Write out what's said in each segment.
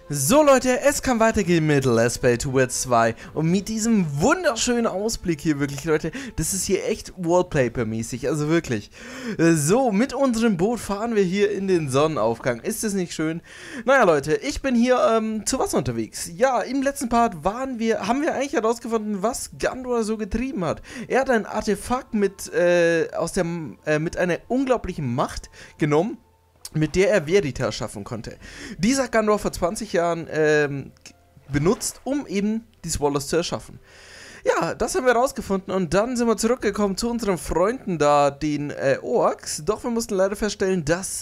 So Leute, es kann weitergehen mit Let's Play 2 und mit diesem wunderschönen Ausblick hier wirklich, Leute, das ist hier echt Wallpaper-mäßig, also wirklich. So, mit unserem Boot fahren wir hier in den Sonnenaufgang, ist das nicht schön? Naja Leute, ich bin hier zu Wasser unterwegs. Ja, im letzten Part haben wir eigentlich herausgefunden, was Gandor so getrieben hat. Er hat ein Artefakt mit einer unglaublichen Macht genommen, mit der er Veritas schaffen konnte. Dieser hat Gandor vor 20 Jahren benutzt, um eben die Swallows zu erschaffen. Ja, das haben wir rausgefunden und dann sind wir zurückgekommen zu unseren Freunden da, den Orks. Doch wir mussten leider feststellen, dass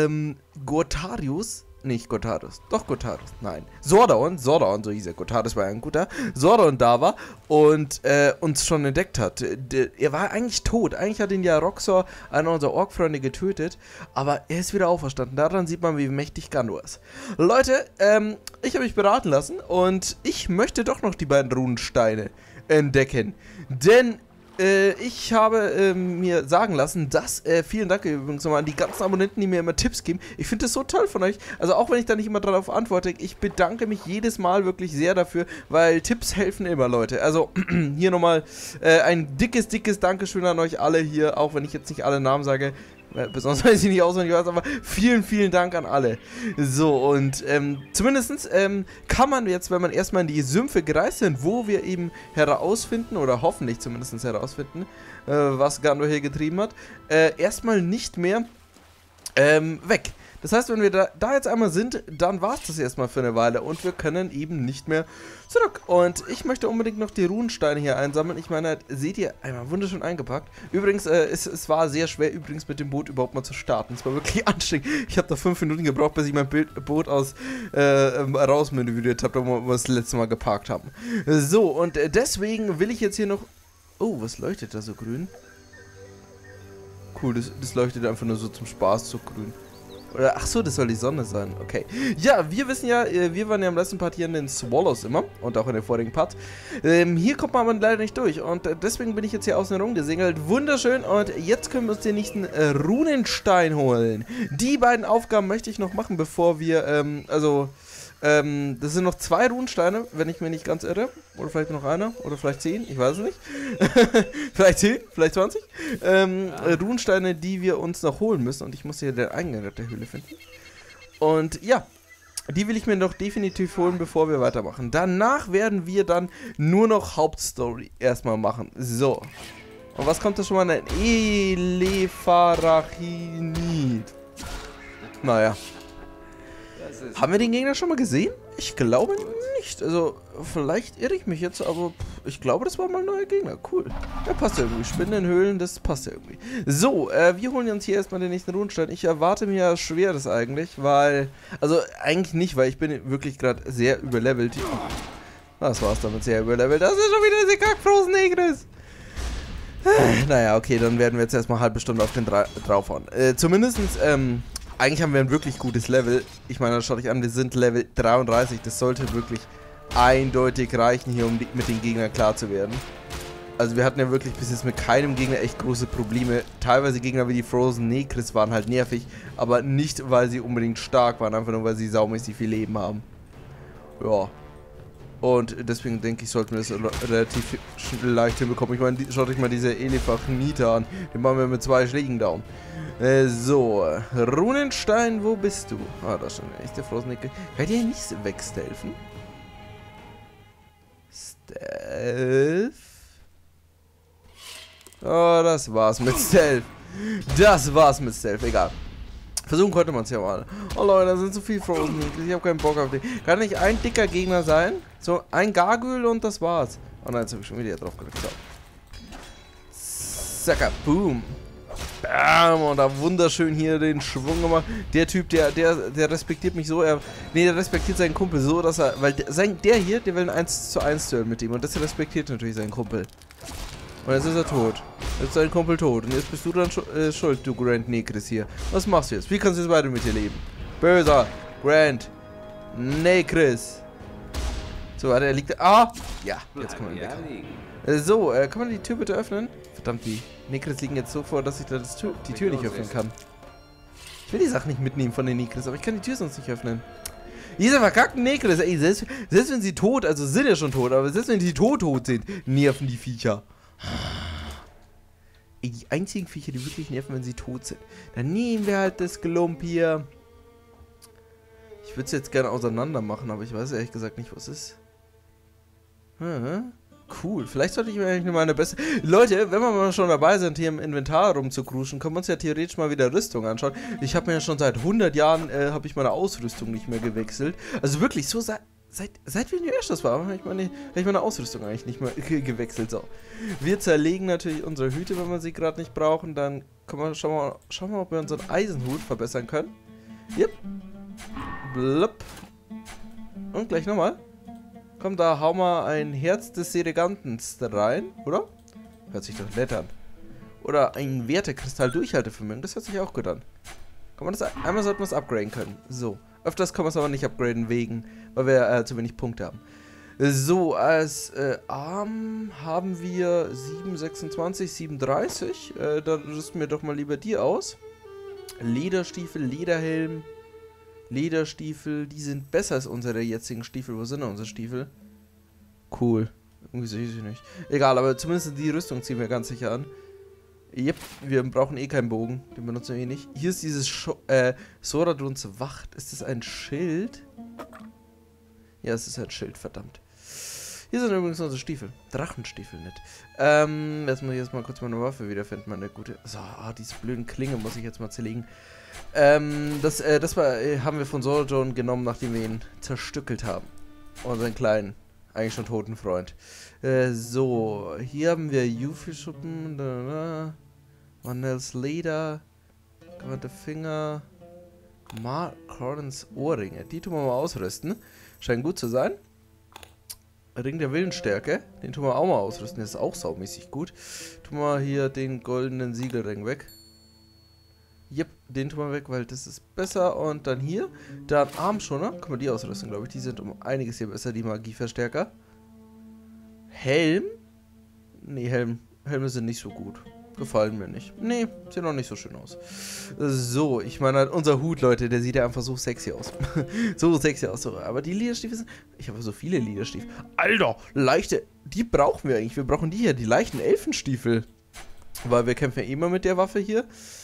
Sordaun, so hieß er, Gotarius war ja ein guter, Sordaun da war und uns schon entdeckt hat. Er war eigentlich tot, eigentlich hat ihn ja Roxor, einer unserer Ork-Freunde, getötet, aber er ist wieder auferstanden. Daran sieht man, wie mächtig Gandor ist. Leute, ich habe mich beraten lassen und ich möchte doch noch die beiden Runensteine entdecken, denn ich habe mir sagen lassen, dass, vielen Dank übrigens nochmal an die ganzen Abonnenten, die mir immer Tipps geben. Ich finde das so toll von euch. Also auch wenn ich da nicht immer darauf antworte, ich bedanke mich jedes Mal wirklich sehr dafür, weil Tipps helfen immer, Leute. Also hier nochmal ein dickes Dankeschön an euch alle hier, auch wenn ich jetzt nicht alle Namen sage. Besonders weiß ich nicht auswendig was, aber vielen Dank an alle. So, und zumindest kann man jetzt, wenn man erstmal in die Sümpfe gereist sind, wo wir eben herausfinden, oder hoffentlich zumindest herausfinden, was Gandor hier getrieben hat, erstmal nicht mehr weg. Das heißt, wenn wir da jetzt einmal sind, dann war es das erstmal für eine Weile und wir können eben nicht mehr zurück. Und ich möchte unbedingt noch die Runensteine hier einsammeln. Ich meine, seht ihr, einmal wunderschön eingepackt. Übrigens, es war sehr schwer, übrigens mit dem Boot überhaupt mal zu starten. Es war wirklich anstrengend. Ich habe da 5 Minuten gebraucht, bis ich mein Boot rausmanövriert habe, wo wir das letzte Mal geparkt haben. So, und deswegen will ich jetzt hier noch... Oh, was leuchtet da so grün? Cool, das leuchtet einfach nur so zum Spaß so grün. Oder, ach so, das soll die Sonne sein, okay. Ja, wir wissen ja, wir waren ja im letzten Part hier in den Swallows immer und auch in den vorigen Part. Hier kommt man aber leider nicht durch und deswegen bin ich jetzt hier außen herum gesingelt. Wunderschön und jetzt können wir uns den nächsten Runenstein holen. Die beiden Aufgaben möchte ich noch machen, bevor wir, das sind noch 2 Runensteine, wenn ich mich nicht ganz irre. Oder vielleicht noch einer. Oder vielleicht 10. Ich weiß es nicht. Vielleicht 10, vielleicht 20. Runensteine, die wir uns noch holen müssen. Und ich muss hier den Eingang der Höhle finden. Und ja, die will ich mir noch definitiv holen, bevor wir weitermachen. Danach werden wir dann nur noch Hauptstory erstmal machen. So. Und was kommt da schon mal? Ein Elefarachinid. Naja. Haben wir den Gegner schon mal gesehen? Ich glaube nicht. Also, vielleicht irre ich mich jetzt, aber ich glaube, das war mal ein neuer Gegner. Cool. Der passt ja irgendwie. Spinnenhöhlen, das passt ja irgendwie. So, wir holen uns hier erstmal den nächsten Runenstein. Ich erwarte mir ja Schweres eigentlich, weil... Also, eigentlich nicht, weil ich bin wirklich gerade sehr überlevelt. Das war's damit, sehr überlevelt. Das ist schon wieder diese Kackfrozen Negris. Naja, okay, dann werden wir jetzt erstmal eine halbe Stunde auf den draufhauen. Zumindestens, eigentlich haben wir ein wirklich gutes Level. Ich meine, schau dich an, wir sind Level 33. Das sollte wirklich eindeutig reichen hier, um mit den Gegnern klar zu werden. Also wir hatten ja wirklich bis jetzt mit keinem Gegner echt große Probleme. Teilweise Gegner wie die Frozen Negris waren halt nervig, aber nicht, weil sie unbedingt stark waren, einfach nur, weil sie saumäßig viel Leben haben. Ja. Und deswegen denke ich, sollten wir das relativ leicht hinbekommen. Ich meine, schaut euch mal diese Elefarachinita an. Den machen wir mit 2 Schlägen down. So, Runenstein, wo bist du? Ah, da ist schon eine echte Frostnicke. Kann ich dir nicht wegstelfen? Stealth? Oh, das war's mit Stealth. Das war's mit Stealth, egal. Versuchen konnte man es ja mal. Oh Leute, da sind so viele Frozen. Ich habe keinen Bock auf die. Kann nicht ein dicker Gegner sein? So, ein Gargoyle und das war's. Oh nein, jetzt habe ich schon wieder drauf gedrückt. So. Zacker, boom. Bam, und da wunderschön hier den Schwung gemacht. Der Typ, der respektiert mich so, der respektiert seinen Kumpel so, dass er, weil der hier, der will ein 1:1 Duell mit ihm und das respektiert natürlich seinen Kumpel. Und jetzt ist er tot. Jetzt ist sein Kumpel tot und jetzt bist du dann schuld, du Grand Negris hier. Was machst du jetzt? Wie kannst du jetzt weiter mit dir leben? Böser Grand Negris. So, warte, er liegt da. Ah! Ja, jetzt kann man ihn weg. So, kann man die Tür bitte öffnen? Verdammt, die Negris liegen jetzt so vor, dass ich da die Tür nicht öffnen kann. Ich will die Sachen nicht mitnehmen von den Negris, aber ich kann die Tür sonst nicht öffnen. Diese verkackten Necres, ey, selbst wenn sie tot, also sind ja schon tot, aber selbst wenn sie tot sind, nerven die Viecher. Ey, die einzigen Viecher, die wirklich nerven, wenn sie tot sind. Dann nehmen wir halt das Gelump hier. Ich würde es jetzt gerne auseinander machen, aber ich weiß ehrlich gesagt nicht, was es ist. Cool. Vielleicht sollte ich mir eigentlich mal eine bessere... Leute, wenn wir mal schon dabei sind, hier im Inventar rumzukruschen, können wir uns ja theoretisch mal wieder Rüstung anschauen. Ich habe mir ja schon seit 100 Jahren, habe ich meine Ausrüstung nicht mehr gewechselt. Also wirklich, so seit wir New Ashes waren, habe ich meine Ausrüstung eigentlich nicht mehr gewechselt. So. Wir zerlegen natürlich unsere Hüte, wenn wir sie gerade nicht brauchen. Dann schauen wir mal, ob wir unseren Eisenhut verbessern können. Yep. Blub. Und gleich nochmal. Komm, da hau mal ein Herz des Seregantens rein, oder? Hört sich doch nett an. Oder ein Wertekristall-Durchhaltevermögen, das hört sich auch gut an. Einmal sollten wir es upgraden können. So. Öfters können wir es aber nicht upgraden weil wir zu wenig Punkte haben. So, als Arm haben wir 7,26, 7,30. Dann rüsten wir doch mal lieber die aus. Lederstiefel, Lederhelm. Lederstiefel, die sind besser als unsere jetzigen Stiefel. Wo sind denn unsere Stiefel? Cool. Irgendwie sehe ich sie nicht. Egal, aber zumindest die Rüstung ziehen wir ganz sicher an. Yep, wir brauchen eh keinen Bogen. Den benutzen wir eh nicht. Hier ist dieses Soraduns Wacht. Ist das ein Schild? Ja, es ist ein Schild, verdammt. Hier sind übrigens unsere Stiefel. Drachenstiefel, nicht. Jetzt muss ich erstmal kurz meine Waffe wiederfinden, meine gute. So, diese blöden Klinge muss ich jetzt mal zerlegen. haben wir von Sorajon genommen, nachdem wir ihn zerstückelt haben. Unseren kleinen, eigentlich schon toten Freund. So, hier haben wir Yuffie-Schuppen, Manels Leder, gewandte Finger, Mark Cordens Ohrringe. Die tun wir mal ausrüsten. Scheint gut zu sein. Ring der Willensstärke, den tun wir auch mal ausrüsten. Das ist auch saumäßig gut. Tun wir hier den goldenen Siegelring weg. Yep, den tun wir weg, weil das ist besser. Und dann hier, da ein Armschoner. Können wir die ausrüsten, glaube ich. Die sind um einiges hier besser, die Magieverstärker. Helm? Nee, Helme sind nicht so gut. Gefallen mir nicht. Nee, sieht noch nicht so schön aus. So, ich meine, unser Hut, Leute, der sieht ja einfach so sexy aus. So sexy aus. Aber die Lederstiefel sind... Ich habe so viele Lederstiefel. Alter, leichte... Die brauchen wir eigentlich. Wir brauchen die hier, die leichten Elfenstiefel. Weil wir kämpfen ja immer mit der Waffe hier.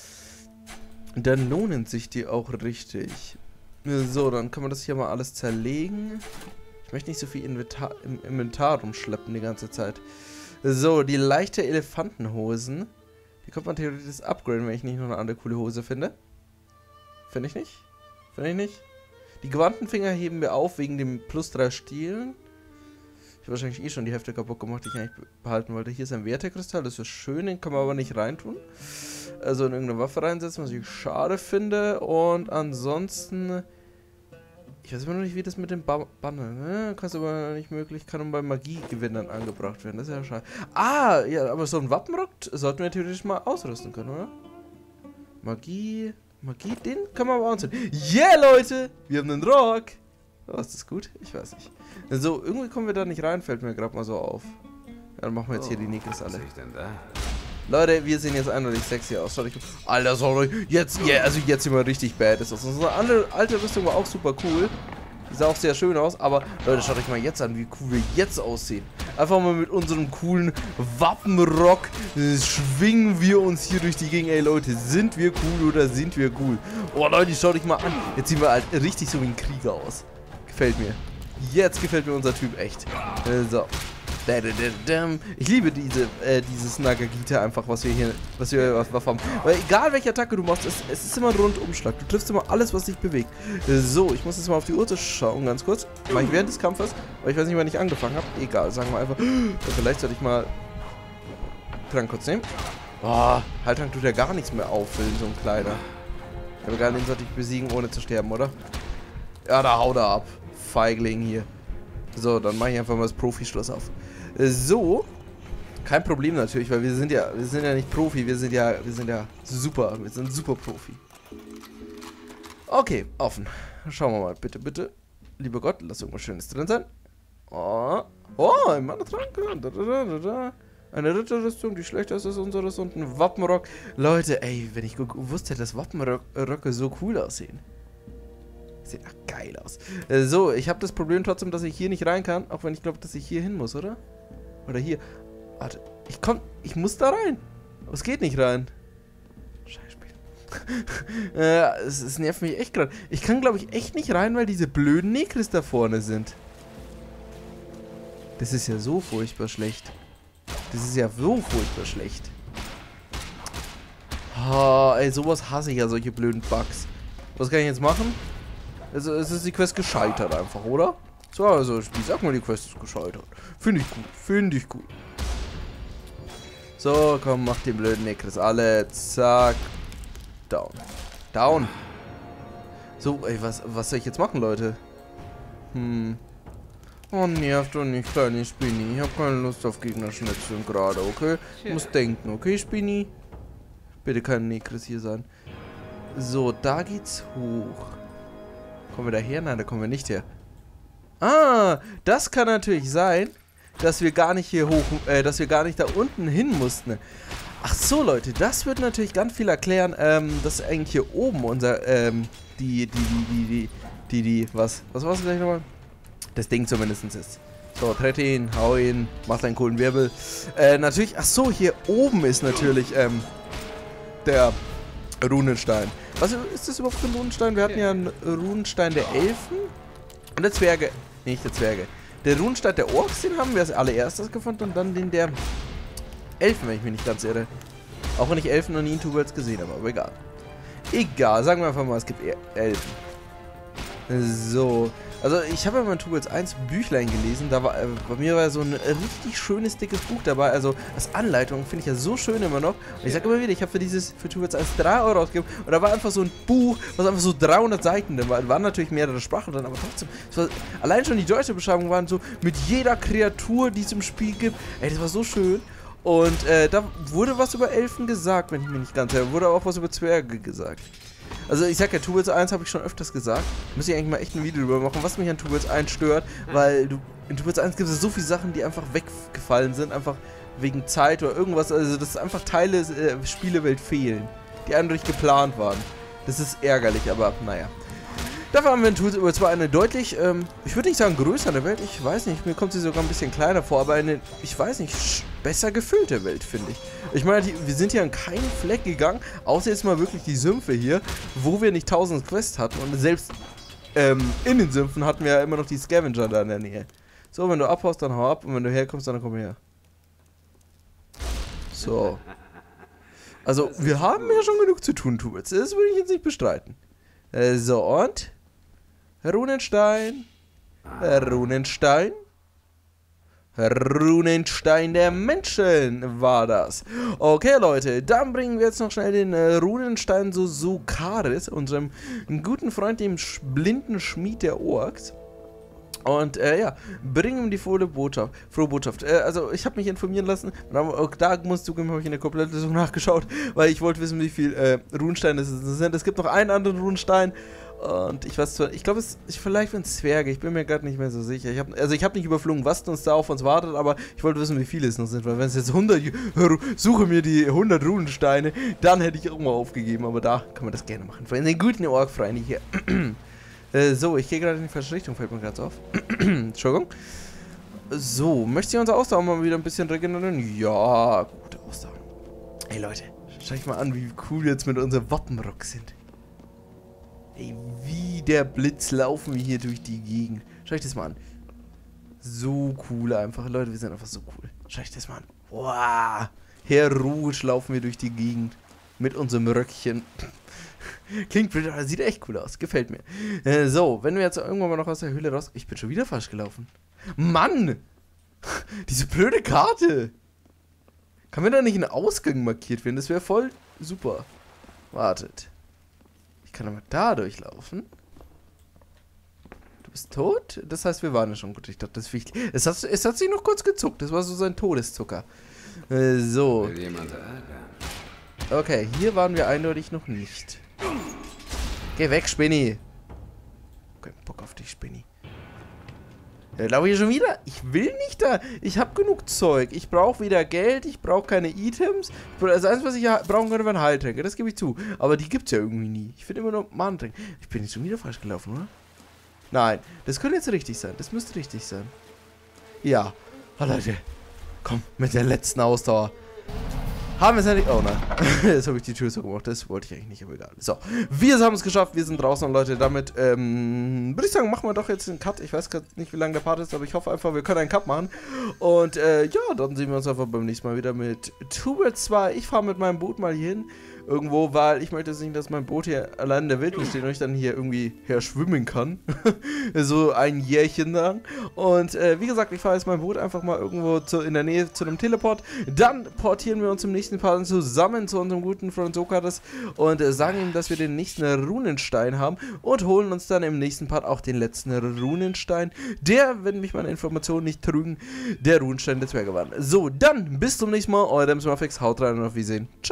Dann lohnen sich die auch richtig. So, dann kann man das hier mal alles zerlegen. Ich möchte nicht so viel im Inventar rumschleppen die ganze Zeit. So, die leichte Elefantenhosen. Die könnte man theoretisch upgraden, wenn ich nicht noch eine andere coole Hose finde. Finde ich nicht? Finde ich nicht? Die gewandten Finger heben wir auf wegen dem +3 Stielen. Ich habe wahrscheinlich eh schon die Hälfte kaputt gemacht, die ich eigentlich behalten wollte. Hier ist ein Wertekristall, das ist schön, den kann man aber nicht reintun. Also in irgendeine Waffe reinsetzen, was ich schade finde. Und ansonsten... Ich weiß immer noch nicht, wie das mit dem Banner, ne? Kannst aber nicht möglich, kann bei Magiegewinnern angebracht werden. Das ist ja schade. Ah, ja, aber so ein Wappenrock sollten wir theoretisch mal ausrüsten können, oder? Magie, den kann man aber anziehen. Yeah, Leute! Wir haben einen Rock! Oh, ist das gut? Ich weiß nicht. So, irgendwie kommen wir da nicht rein, fällt mir gerade mal so auf. Ja, dann machen wir jetzt hier die Nikes alle. Leute, wir sehen jetzt eindeutig sexy aus. Schaut euch... Alter, sorry. Jetzt sind wir richtig bad. Unsere alte Rüstung war auch super cool. Die sah auch sehr schön aus. Aber, Leute, schaut euch mal jetzt an, wie cool wir jetzt aussehen. Einfach mal mit unserem coolen Wappenrock schwingen wir uns hier durch die Gegend. Ey, Leute, sind wir cool oder sind wir cool? Oh, Leute, schaut euch mal an. Jetzt sehen wir halt richtig so wie ein Krieger aus. Gefällt mir. Jetzt gefällt mir unser Typ echt. So. Ich liebe dieses Nagagita einfach, was wir haben. Weil egal welche Attacke du machst, es ist immer ein Rundumschlag. Du triffst immer alles, was sich bewegt. So, ich muss jetzt mal auf die Uhr schauen, ganz kurz. Mach ich während des Kampfes, weil ich weiß nicht, wann ich angefangen habe. Egal, sagen wir einfach. Vielleicht sollte ich mal Trank kurz nehmen. Oh, Heiltrank tut ja gar nichts mehr auffüllen, so ein kleiner. Aber egal, den sollte ich besiegen, ohne zu sterben, oder? Ja, da haut er ab. Feigling hier. So, dann mache ich einfach mal das Profi-Schloss auf. So, kein Problem natürlich, weil wir sind ja nicht Profi, wir sind ja super, wir sind super Profi. Okay, offen. Schauen wir mal, bitte. Lieber Gott, lass irgendwas Schönes drin sein. Oh, ein Mana-Trank. Eine Ritterrüstung, die schlechter ist als unseres und ein Wappenrock. Leute, ey, wenn ich wusste, dass Wappenröcke so cool aussehen. Sieht ach, geil aus. So, ich habe das Problem trotzdem, dass ich hier nicht rein kann. Auch wenn ich glaube, dass ich hier hin muss, oder? Oder hier. Warte, ich muss da rein. Aber es geht nicht rein. Scheißspiel. Es nervt mich echt gerade. Ich kann, glaube ich, echt nicht rein, weil diese blöden Nekris da vorne sind. Das ist ja so furchtbar schlecht. Das ist ja so furchtbar schlecht. Oh, ey, sowas hasse ich ja, solche blöden Bugs. Was kann ich jetzt machen? Also, es ist die Quest gescheitert einfach, oder? So, also, ich sag mal, die Quest ist gescheitert. Finde ich gut, finde ich gut. So, komm, mach den blöden Nekris alle. Zack. Down. Down. So, ey, was soll ich jetzt machen, Leute? Oh, nervt doch nicht, kleine Spinni. Ich habe keine Lust auf Gegnerschnitzeln gerade, okay? Ich muss denken, okay, Spinni? Bitte kein Nekris hier sein. So, da geht's hoch. Kommen wir da her? Nein, da kommen wir nicht her. Ah, das kann natürlich sein, dass wir gar nicht hier hoch, dass wir gar nicht da unten hin mussten. Ach so, Leute, das wird natürlich ganz viel erklären, dass eigentlich hier oben unser, was war es gleich nochmal? Das Ding zumindest ist. So, trete ihn, hau ihn, macht einen coolen Wirbel. Natürlich, ach so, hier oben ist natürlich, der Runenstein. Was ist das überhaupt für ein Runenstein? Wir hatten ja einen Runenstein der Elfen und der Zwerge. Nee, nicht der Zwerge. Der Runenstein der Orks, den haben wir als allererstes gefunden und dann den der Elfen, wenn ich mich nicht ganz irre. Auch wenn ich Elfen noch nie in Two-Worlds gesehen habe, aber egal. Egal, sagen wir einfach mal, es gibt Elfen. So. Also ich habe ja mal in Two-Worlds 1 Büchlein gelesen, da war, bei mir war so ein richtig schönes, dickes Buch dabei, also als Anleitung finde ich ja so schön immer noch. Und ich sage immer wieder, ich habe für Two-Worlds 1 3 € ausgegeben und da war einfach so ein Buch, was einfach so 300 Seiten, da waren natürlich mehrere Sprachen drin, aber trotzdem, allein schon die deutsche Beschreibung waren so, mit jeder Kreatur, die es im Spiel gibt, ey, das war so schön. Und da wurde was über Elfen gesagt, wenn ich mich nicht ganz erinnere, wurde auch was über Zwerge gesagt. Also ich sag ja, Two-Worlds 1 habe ich schon öfters gesagt. Müsste ich eigentlich mal echt ein Video drüber machen, was mich an Two-Worlds 1 stört. Weil in Two-Worlds 1 gibt es so viele Sachen, die einfach weggefallen sind. Einfach wegen Zeit oder irgendwas. Also dass einfach Teile der Spielewelt fehlen. Die eindeutig geplant waren. Das ist ärgerlich, aber naja. Dafür haben wir in Two-Worlds 2 eine deutlich, ich würde nicht sagen größere Welt, ich weiß nicht, mir kommt sie sogar ein bisschen kleiner vor, aber eine, ich weiß nicht, besser gefüllte Welt, finde ich. Ich meine, wir sind hier an keinen Fleck gegangen, außer jetzt mal wirklich die Sümpfe hier, wo wir nicht 1000 Quests hatten und selbst in den Sümpfen hatten wir ja immer noch die Scavenger da in der Nähe. So, wenn du abhaust, dann hau ab und wenn du herkommst, dann komm her. So. Also, wir haben ja schon genug zu tun, Two-Worlds, das würde ich jetzt nicht bestreiten. So, und? Runenstein. Runenstein. Runenstein der Menschen war das. Okay, Leute, dann bringen wir jetzt noch schnell den Runenstein Susukaris, unserem guten Freund, dem blinden Schmied der Orks. Und ja, bringen ihm die frohe Botschaft. Also ich habe mich informieren lassen, da musst du habe ich in der Komplettlösung nachgeschaut, weil ich wollte wissen, wie viel Runensteine es sind. Es gibt noch einen anderen Runenstein und ich weiß zwar, ich glaube, vielleicht sind es Zwerge, ich bin mir gerade nicht mehr so sicher. Ich habe nicht überflogen, was uns da auf uns wartet, aber ich wollte wissen, wie viele es noch sind, weil wenn es jetzt 100, suche mir die 100 Runensteine, dann hätte ich irgendwo aufgegeben, aber da kann man das gerne machen. Von den guten Ork-Freunde hier. So, ich gehe gerade in die falsche Richtung, fällt mir gerade so auf. Entschuldigung. So, möchte ich unser Ausdauer mal wieder ein bisschen regenerieren? Ja, gute Ausdauer. Ey Leute, schau euch mal an, wie cool wir jetzt mit unserem Wappenrock sind. Ey, wie der Blitz laufen wir hier durch die Gegend. Schau euch das mal an. So cool einfach. Leute, wir sind einfach so cool. Schau euch das mal an. Wow. Heroisch laufen wir durch die Gegend. Mit unserem Röckchen. Klingt blöd, aber sieht echt cool aus. Gefällt mir. So, wenn wir jetzt irgendwann mal noch aus der Höhle raus... Ich bin schon wieder falsch gelaufen. Mann! Diese blöde Karte! Kann mir da nicht ein Ausgang markiert werden? Das wäre voll super. Wartet. Ich kann aber da durchlaufen. Du bist tot? Das heißt, wir waren ja schon gut. Ich dachte, das ist wichtig. Es hat sich noch kurz gezuckt. Das war so sein Todeszucker. So. Will jemand ärgern? Okay, hier waren wir eindeutig noch nicht. Geh weg, Spinni. Kein Bock auf dich, Spinni. Laufe ich schon wieder? Ich will nicht da. Ich habe genug Zeug. Ich brauche weder Geld, ich brauche keine Items. Das Einzige, was ich brauchen könnte, wären Heiltränke. Das gebe ich zu. Aber die gibt es ja irgendwie nie. Ich finde immer nur Mahntränke. Ich bin jetzt schon wieder falsch gelaufen, oder? Nein, das könnte jetzt richtig sein. Das müsste richtig sein. Ja. Oh, Leute. Komm, mit der letzten Ausdauer. Haben wir es endlich... Oh nein. Jetzt habe ich die Tür so gemacht. Das wollte ich eigentlich nicht, aber egal. So. Wir haben es geschafft. Wir sind draußen und Leute, damit, würde ich sagen, machen wir doch jetzt einen Cut. Ich weiß gerade nicht, wie lange der Part ist, aber ich hoffe einfach, wir können einen Cut machen. Und, ja, dann sehen wir uns einfach beim nächsten Mal wieder mit Two Worlds 2. Ich fahre mit meinem Boot mal hier hin. Irgendwo, weil ich möchte jetzt nicht, dass mein Boot hier allein in der Wildnis steht und ich dann hier irgendwie herschwimmen kann. So ein Jährchen lang. Und wie gesagt, ich fahre jetzt mein Boot einfach mal irgendwo in der Nähe zu einem Teleport. Dann portieren wir uns im nächsten Part zusammen zu unserem guten Freund Sokrates und sagen ihm, dass wir den nächsten Runenstein haben und holen uns dann im nächsten Part auch den letzten Runenstein. Der, wenn mich meine Informationen nicht trügen, der Runenstein der Zwerge war. So, dann bis zum nächsten Mal. Euer Demsmafix, haut rein und auf Wiedersehen. Ciao.